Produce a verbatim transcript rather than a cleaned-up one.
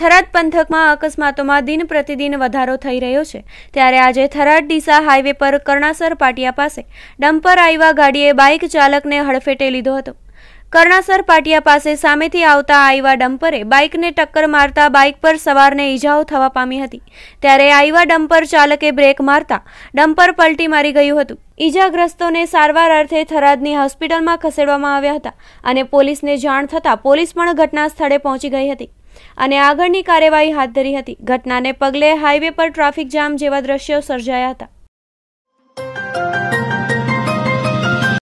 થરાદ પંથકમાં અકસ્માતોમાં દિન પ્રતિદિન વધારો થઈ રહ્યો છે ત્યારે આજે થરાદ ડીસા હાઈવે પર કર્ણાસર પાટિયા પાસે ડમ્પર આવ્યા ગાડીએ બાઇક ચાલકને હડફેટે લીધો હતો। કર્ણાસર પાટિયા પાસે સામેથી આવતા આવ્યા ડમ્પરે બાઇકને ટક્કર મારતા બાઇક પર સવારને ઈજાઓ થવા પામી હતી ત્યારે આવ્યા ડમ્પર ચાલકે બ્રેક મારતા ડમ્પર પલટી મારી ગયું હતું। ઈજાગ્રસ્તોને સારવાર અર્થે થરાદની હોસ્પિટલમાં ખસેડવામાં આવ્યા હતા અને પોલીસને જાણ થતાં પોલીસ પણ ઘટના સ્થળે પહોંચી ગઈ હતી અને આગળની કાર્યવાહી હાથ ધરી હતી। ઘટનાને પગલે હાઈવે પર ટ્રાફિક જામ જેવા દ્રશ્યો સર્જાયા હતા।